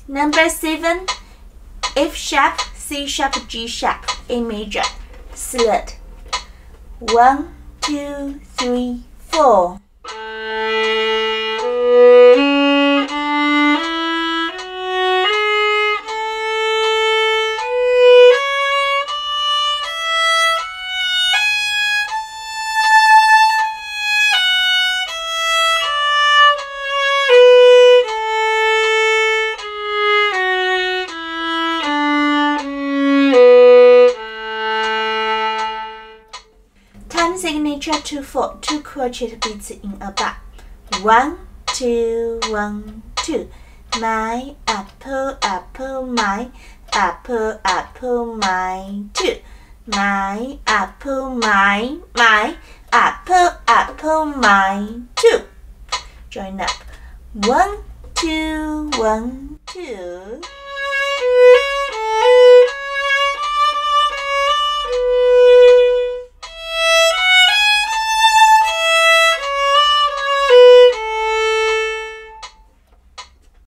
Number 7, F sharp, C sharp, G sharp, A major, third. 1, 2, 3, 4. Time signature 2/4, 2 crochet beats in a bar. 1, 2, 1, 2. My apple, apple, my apple, apple, my 2. My apple, my apple, apple, my 2. Join up. 1, 2, 1, 2.